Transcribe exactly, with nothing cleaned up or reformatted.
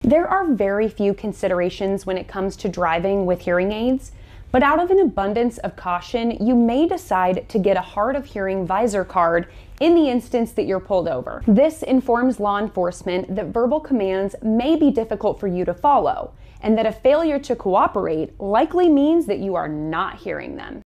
There are very few considerations when it comes to driving with hearing aids, but out of an abundance of caution, you may decide to get a hard of hearing visor card in the instance that you're pulled over. This informs law enforcement that verbal commands may be difficult for you to follow, and that a failure to cooperate likely means that you are not hearing them.